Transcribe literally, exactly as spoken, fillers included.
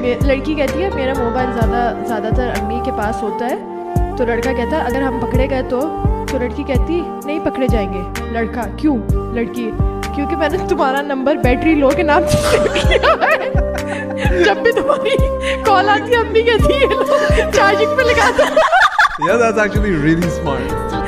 लड़की कहती है मेरा मोबाइल ज़्यादा ज़्यादातर अम्मी के पास होता है, तो लड़का कहता है अगर हम पकड़े गए तो तो लड़की कहती नहीं पकड़े जाएंगे। लड़का क्यों? लड़की क्योंकि मैंने तुम्हारा नंबर बैटरी लो के नाम से सेव किया है। जब भी तुम्हारी कॉल आती है अम्मी कहती है चार्जिंग पे लगा दो। Yeah, that's actually really smart.